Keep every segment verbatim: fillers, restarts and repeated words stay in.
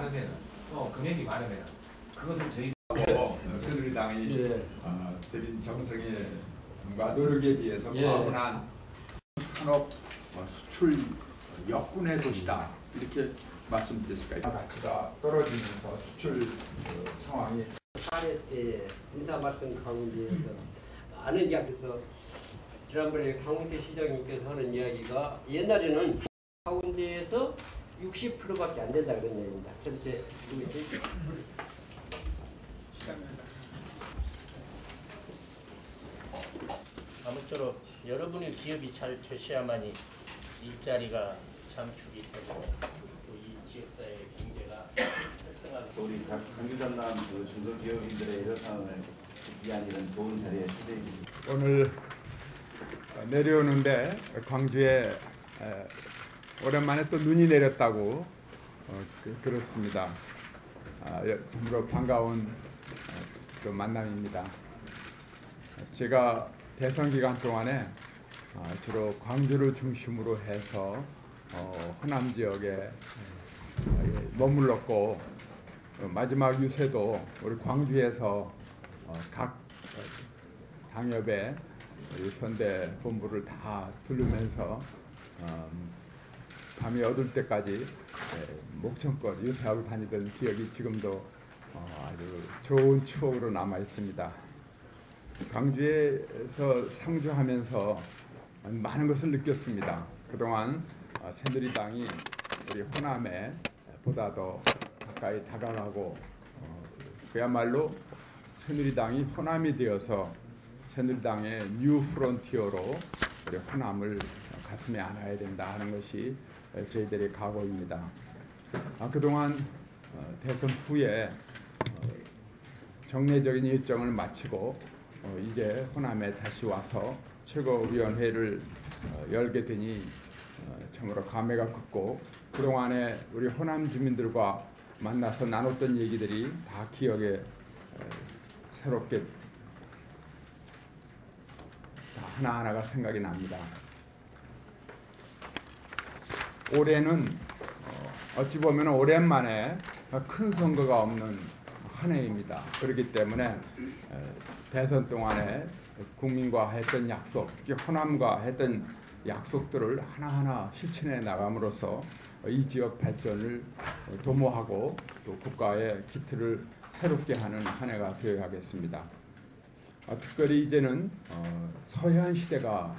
많으면 또 금액이 많으면 그것을 저희 새누리당이 예. 어, 드린 정성과 노력에 비해서 예. 과분한 산업 어, 수출 역군의 도시다 이렇게 말씀드릴 수가 있다. 가치가 떨어지면서 수출 어, 상황이 사례 때 인사 말씀 가운데에서 많은 이야기에서 지난번에 강훈태 시장님께서 하는 이야기가 옛날에는 가운데에서 육십 퍼센트밖에 안 된다 그런 얘기입니다. 전체 아무쪼록 여러분의 기업이 잘 되셔야만이 일자리가 창출이 되고 또 이 지역사회의 경제가 활성화되고 우리 강규전남 그 중소기업인들의 일상을 위한 이런 좋은 자리에 초대해주십니다. 오늘 내려오는데 광주에 오랜만에 또 눈이 내렸다고 어, 그, 그렇습니다. 아, 참으로 반가운 어, 또 만남입니다. 제가 대선 기간 동안에 어, 주로 광주를 중심으로 해서 어, 호남 지역에 어, 머물렀고 어, 마지막 유세도 우리 광주에서 어, 각 당협의 선대 본부를 다 두르면서 어, 밤이 어두울 때까지 목청껏 유세하고 다니던 기억이 지금도 어, 아주 좋은 추억으로 남아 있습니다. 광주에서 상주하면서 많은 것을 느꼈습니다. 그동안 새누리당이 우리 호남에 보다 더 가까이 다가가고 어, 그야말로 새누리당이 호남이 되어서 새누리당의 뉴 프론티어로 우리 호남을 가슴에 안아야 된다 하는 것이 저희들의 각오입니다. 아, 그동안 어, 대선 후에 어, 정례적인 일정을 마치고 어, 이제 호남에 다시 와서 최고위원회를 어, 열게 되니 어, 참으로 감회가 깊고 그동안에 우리 호남 주민들과 만나서 나눴던 얘기들이 다 기억에 어, 새롭게 다 하나하나가 생각이 납니다. 올해는 어, 어찌 보면 오랜만에 큰 선거가 없는 한 해입니다. 그렇기 때문에 대선 동안에 국민과 했던 약속, 특히 호남과 했던 약속들을 하나하나 실천해 나감으로써 이 지역 발전을 도모하고 또 국가의 기틀을 새롭게 하는 한 해가 되어야겠습니다. 특별히 이제는 서해안 시대가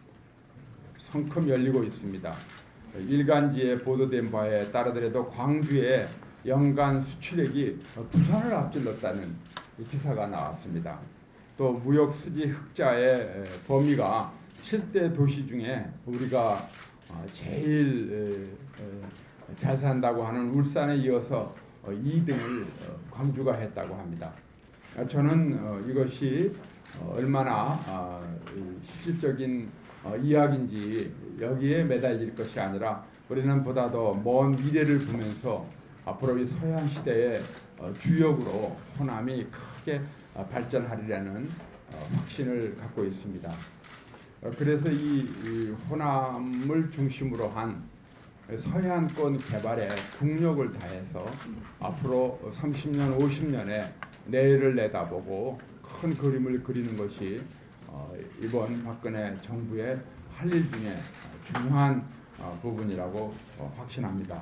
성큼 열리고 있습니다. 일간지에 보도된 바에 따르더라도 광주의 연간 수출액이 부산을 앞질렀다는 기사가 나왔습니다. 또 무역 수지 흑자의 범위가 칠 대 도시 중에 우리가 제일 잘 산다고 하는 울산에 이어서 이 등을 광주가 했다고 합니다. 저는 이것이 얼마나 실질적인 이야기인지 여기에 매달릴 것이 아니라 우리는 보다 더 먼 미래를 보면서 앞으로 이 서해안 시대의 주역으로 호남이 크게 발전하리라는 확신을 갖고 있습니다. 그래서 이 호남을 중심으로 한 서해안권 개발에 국력을 다해서 앞으로 삼십 년, 오십 년의 내일을 내다보고 큰 그림을 그리는 것이 이번 박근혜 정부의 할 일 중에 중요한 부분이라고 확신합니다.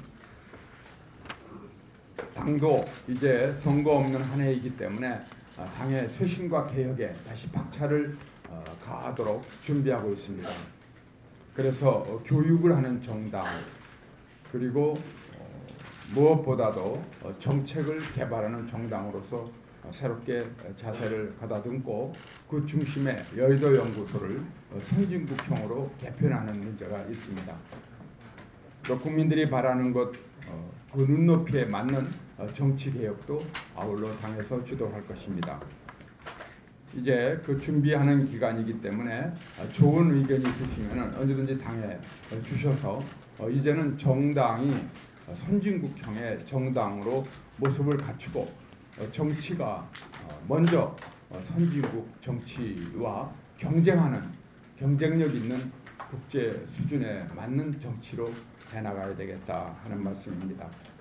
당도 이제 선거 없는 한 해이기 때문에 당의 쇄신과 개혁에 다시 박차를 가하도록 준비하고 있습니다. 그래서 교육을 하는 정당 그리고 무엇보다도 정책을 개발하는 정당으로서 새롭게 자세를 가다듬고 그 중심에 여의도 연구소를 선진국형으로 개편하는 문제가 있습니다. 또 국민들이 바라는 것 그 눈높이에 맞는 정치 개혁도 아울러 당에서 주도할 것입니다. 이제 그 준비하는 기간이기 때문에 좋은 의견이 있으시면 언제든지 당에 주셔서 이제는 정당이 선진국형의 정당으로 모습을 갖추고 정치가 먼저 선진국 정치와 경쟁하는 경쟁력 있는 국제 수준에 맞는 정치로 해나가야 되겠다 하는 말씀입니다.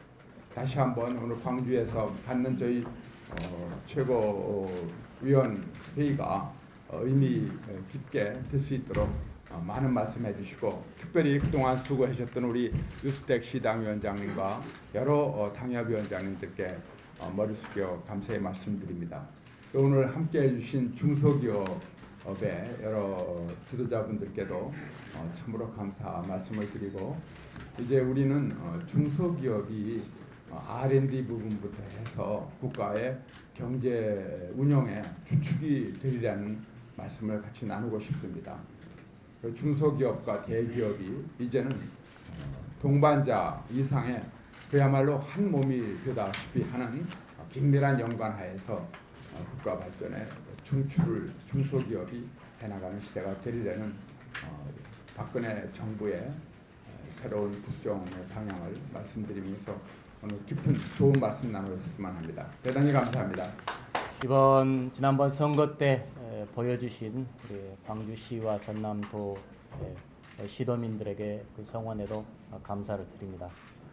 다시 한번 오늘 광주에서 갖는 저희 어, 최고위원 회의가 어, 의미 깊게 될 수 있도록 어, 많은 말씀해 주시고, 특별히 그동안 수고하셨던 우리 유스택 시당위원장님과 여러 어, 당협위원장님들께 어, 머리 숙여 감사의 말씀드립니다. 또 오늘 함께해 주신 중소기업의 여러 지도자분들께도 어, 참으로 감사 말씀을 드리고, 이제 우리는 어, 중소기업이 어, 알 앤 디 부분부터 해서 국가의 경제 운영의 주축이 되리라는 말씀을 같이 나누고 싶습니다. 중소기업과 대기업이 이제는 동반자 이상의 그야말로 한 몸이 되다시피 하는 긴밀한 연관하에서 국가 발전에 중추를 중소기업이 해나가는 시대가 되리라는 박근혜 정부의 새로운 국정의 방향을 말씀드리면서 오늘 깊은 좋은 말씀 나누었으면 합니다. 대단히 감사합니다. 이번 지난번 선거 때 에, 보여주신 우리 광주시와 전남도 에, 시도민들에게 그 성원에도 감사를 드립니다.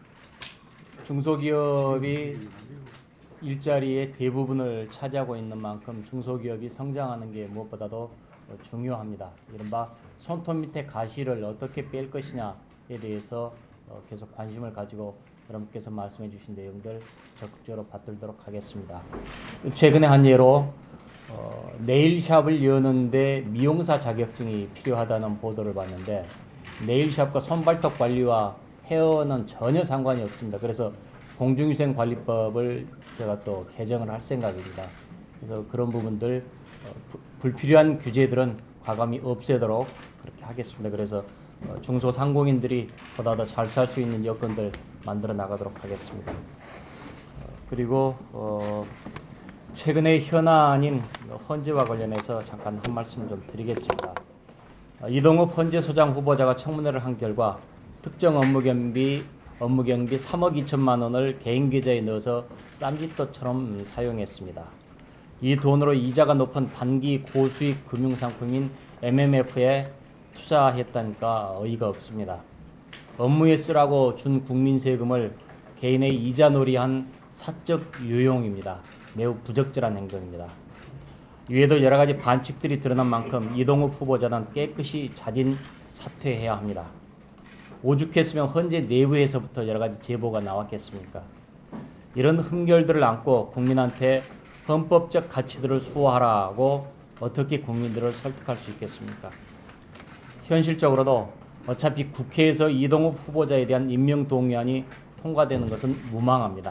중소기업이 일자리의 대부분을 차지하고 있는 만큼 중소기업이 성장하는 게 무엇보다도 중요합니다. 이른바 손톱 밑에 가시를 어떻게 뺄 것이냐에 대해서 계속 관심을 가지고 여러분께서 말씀해 주신 내용들 적극적으로 받들도록 하겠습니다. 최근에 한 예로 어, 네일샵을 여는데 미용사 자격증이 필요하다는 보도를 봤는데, 네일샵과 손발톱 관리와 헤어는 전혀 상관이 없습니다. 그래서 공중위생관리법을 제가 또 개정을 할 생각입니다. 그래서 그런 부분들 어, 부, 불필요한 규제들은 과감히 없애도록 그렇게 하겠습니다. 그래서 어, 중소상공인들이 보다 더 잘 살 수 있는 여건들 만들어 나가도록 하겠습니다. 어, 그리고 어, 최근의 현안인 헌재와 관련해서 잠깐 한 말씀 좀 드리겠습니다. 어, 이동욱 헌재소장 후보자가 청문회를 한 결과 특정 업무경비 업무경비 삼억 이천만 원을 개인 계좌에 넣어서 쌈짓돈처럼 사용했습니다. 이 돈으로 이자가 높은 단기 고수익 금융상품인 엠 엠 에프에 투자했다니까 어이가 없습니다. 업무에 쓰라고 준 국민 세금을 개인의 이자놀이한 사적 유용입니다. 매우 부적절한 행동입니다. 이외에도 여러 가지 반칙들이 드러난 만큼 이동욱 후보자는 깨끗이 자진 사퇴해야 합니다. 오죽했으면 헌재 내부에서부터 여러 가지 제보가 나왔겠습니까? 이런 흠결들을 안고 국민한테 헌법적 가치들을 수호하라고 어떻게 국민들을 설득할 수 있겠습니까? 현실적으로도 어차피 국회에서 이동욱 후보자에 대한 임명동의안이 통과되는 것은 무망합니다.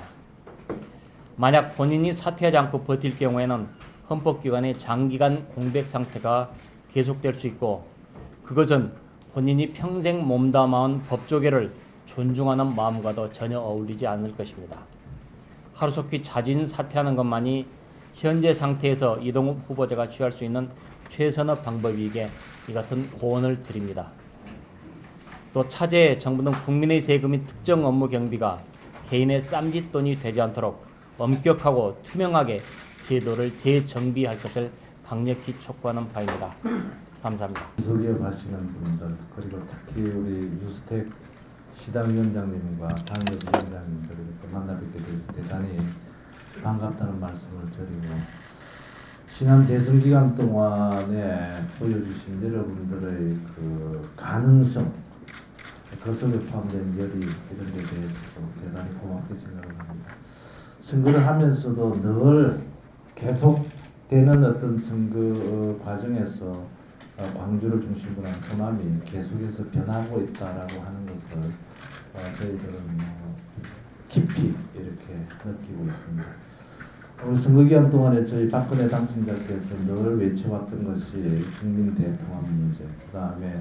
만약 본인이 사퇴하지 않고 버틸 경우에는 헌법기관의 장기간 공백 상태가 계속될 수 있고, 그것은 본인이 평생 몸담아온 법조계를 존중하는 마음과도 전혀 어울리지 않을 것입니다. 하루속히 자진 사퇴하는 것만이 현재 상태에서 이동욱 후보자가 취할 수 있는 최선의 방법이기에 이 같은 고언을 드립니다. 또 차제에 정부는 국민의 세금인 특정 업무 경비가 개인의 쌈짓돈이 되지 않도록 엄격하고 투명하게 제도를 재정비할 것을 강력히 촉구하는 바입니다. 감사합니다. 중소기업 하시는 분들, 그리고 특히 우리 유스택 시당위원장님과 당협위원장님들 이렇게 만나 뵙게 돼서 대단히 반갑다는 말씀을 드리고, 지난 대선 기간 동안에 보여주신 여러분들의 그 가능성, 그 속에 포함된 열의 이런 데 대해서도 대단히 고맙게 생각을 합니다. 선거를 하면서도 늘 계속되는 어떤 선거 과정에서 광주를 중심으로 한 호남이 계속해서 변하고 있다라고 하는 것을 저희들은 깊이 이렇게 느끼고 있습니다. 오늘 선거기간 동안에 저희 박근혜 당선자께서 늘 외쳐왔던 것이 국민 대통합 문제, 그 다음에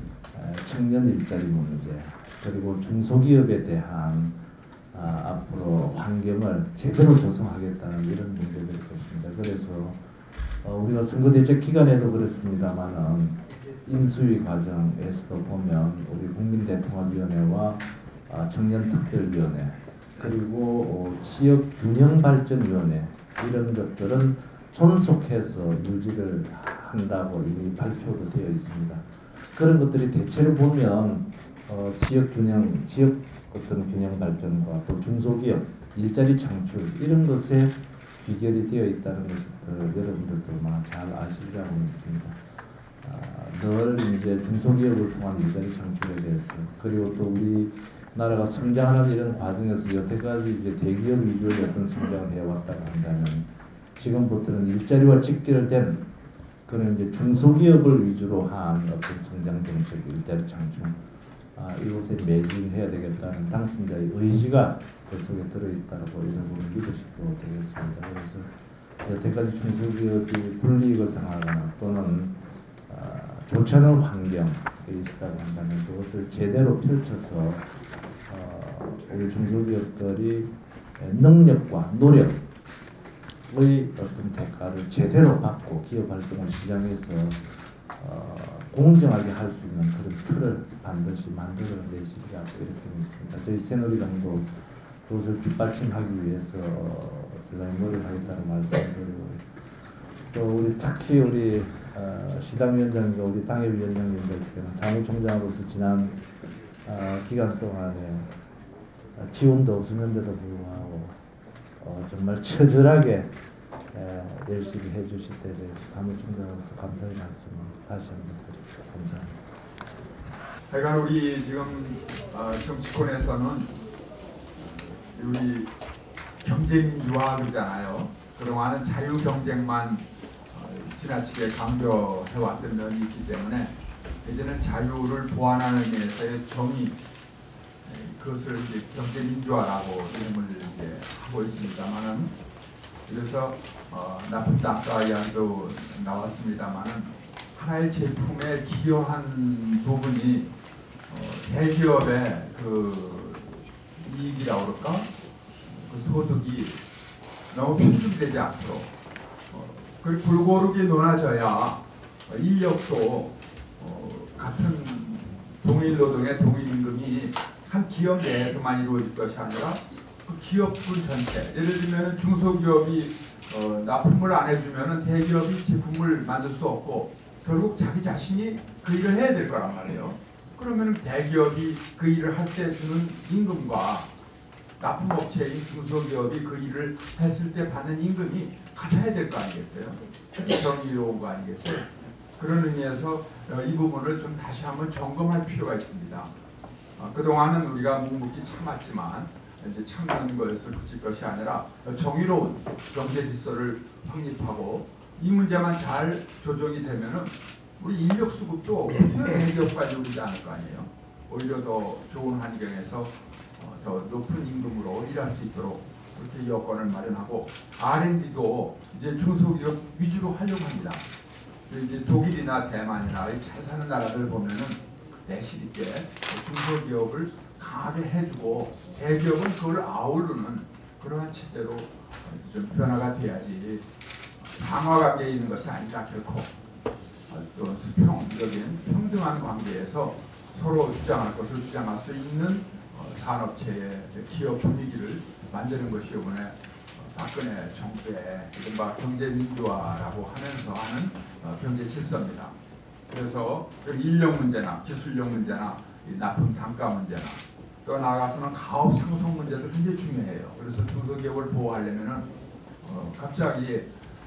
청년 일자리 문제, 그리고 중소기업에 대한 아, 앞으로 환경을 제대로 조성하겠다는 이런 문제들일 것입니다. 그래서 어, 우리가 선거대책 기간에도 그렇습니다만은 인수위 과정에서도 보면 우리 국민대통합위원회와 아, 청년특별위원회, 그리고 어, 지역균형발전위원회 이런 것들은 존속해서 유지를 한다고 이미 발표도 되어 있습니다. 그런 것들이 대체로 보면 어, 지역균형, 지역 어떤 균형 발전과 또 중소기업 일자리 창출 이런 것에 비결이 되어 있다는 것을 여러분들도 아마 잘 아시리라고 믿습니다. 아, 늘 이제 중소기업을 통한 일자리 창출에 대해서 그리고 또 우리 나라가 성장하는 이런 과정에서 여태까지 이제 대기업 위주의 어떤 성장을 해왔다고 한다면 지금부터는 일자리와 직결된 그런 이제 중소기업을 위주로 한 어떤 성장 정책, 일자리 창출 아, 이곳에 매진해야 되겠다는 당선자의 의지가 그 속에 들어있다고 여러분이 믿으시고 되겠습니다. 그래서 여태까지 중소기업이 불이익을 당하거나 또는 아, 좋지 않은 환경에 있었다고 한다면 그것을 제대로 펼쳐서 어, 우리 중소기업들이 능력과 노력의 어떤 대가를 제대로 받고 기업 활동을 시장에서 어, 공정하게 할 수 있는 그런 틀을 반드시 만들어내시리라고 이렇게 믿습니다. 저희 새누리당도 그것을 뒷받침하기 위해서 대단히 노력하겠다는 말씀을 드리고 또 우리 특히 우리 어, 시당위원장과 우리 당협위원장님들께는 사무총장으로서 지난 어, 기간 동안에 지원도 없었는데도 불구하고 어, 정말 처절하게 에, 열심히 해주실 때 대해서 사무총장으로서 감사의 말씀을 다시 한번 드립니다. 감사합니다. 하여간 우리 지금 어, 정치권에서는 우리 경제민주화 그러잖아요. 그동안은 자유경쟁만 어, 지나치게 강조해왔던 면이 있기 때문에 이제는 자유를 보완하는 의미에서의 정의 그것을 이제 경제민주화라고 이름을 이제 하고 있습니다만은 그래서 어, 나쁜 땅가 이야기도 나왔습니다만은 하나의 제품에 기여한 부분이 어, 대기업의 그 이익이라고 그럴까 그 소득이 너무 편중되지 않도록 어, 그 골고루게 논하져야 인력도 어, 같은 동일 노동의 동일 임금이 한 기업 내에서만 이루어질 것이 아니라 그 기업군 전체 예를 들면 중소기업이 어, 납품을 안 해주면 대기업이 제품을 만들 수 없고 결국 자기 자신이 그 일을 해야 될 거란 말이에요. 그러면 대기업이 그 일을 할 때 주는 임금과 납품업체인 중소기업이 그 일을 했을 때 받는 임금이 같아야 될 거 아니겠어요? 정의로운 거 아니겠어요? 그런 의미에서 어, 이 부분을 좀 다시 한번 점검할 필요가 있습니다. 어, 그동안은 우리가 묵묵히 참았지만 이제 참는 것을 그칠 것이 아니라 정의로운 경제 질서를 확립하고 이 문제만 잘 조정이 되면은 우리 인력 수급도 대기업까지 오르지 않을 거 아니에요. 오히려 더 좋은 환경에서 어, 더 높은 임금으로 일할 수 있도록 그렇게 여건을 마련하고 알 앤 디도 이제 중소기업 위주로 하려고 합니다. 이제 독일이나 대만이나 잘 사는 나라들 보면은 내실 있게 중소기업을 강하게 해주고 대기업은 그걸 아우르는 그러한 체제로 좀 변화가 돼야지 상하관계에 있는 것이 아니다 결코 또 수평적인 평등한 관계에서 서로 주장할 것을 주장할 수 있는 산업체의 기업 분위기를 만드는 것이 이번에 박근혜 정부의 이른바 경제민주화라고 하면서 하는 경제 질서입니다. 그래서 인력 문제나 기술력 문제나 납품 단가 문제나 또 나아가서는 가업 상속 문제도 굉장히 중요해요. 그래서 중소기업을 보호하려면은 어, 갑자기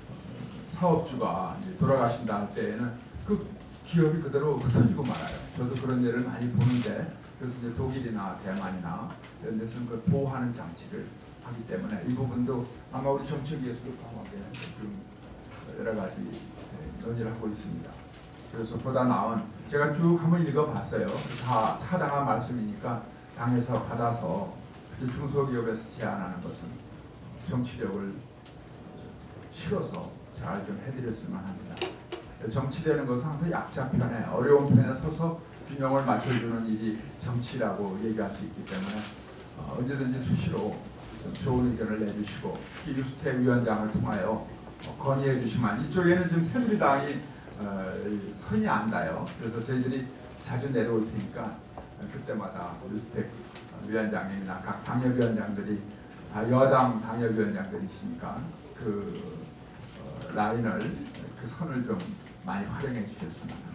사업주가 이제 돌아가신다 할 때에는 그 기업이 그대로 흩어지고 말아요. 저도 그런 예를 많이 보는데 그래서 이제 독일이나 대만이나 이런 데서는 그 보호하는 장치를 하기 때문에 이 부분도 아마 우리 정책위에서도 강하게 좀 여러 가지 논의를 하고 있습니다. 그래서 보다 나은 제가 쭉 한번 읽어봤어요. 다 타당한 말씀이니까 당에서 받아서 중소기업에서 제안하는 것은 정치력을 실어서 잘 좀 해드렸으면 합니다. 정치라는 것은 항상 약자 편에 어려운 편에 서서 균형을 맞춰주는 일이 정치라고 얘기할 수 있기 때문에 어, 언제든지 수시로 좋은 의견을 내주시고 유스태 위원장을 통하여 어, 건의해 주시면 이쪽에는 지금 새누리당이 어, 선이 안 닿아요. 그래서 저희들이 자주 내려올 테니까 그때마다 유스태 위원장님이나 각 당협위원장들이 다 여당 당협위원장들이시니까 그 어, 라인을 그 선을 좀 많이 활용해 주셨습니다.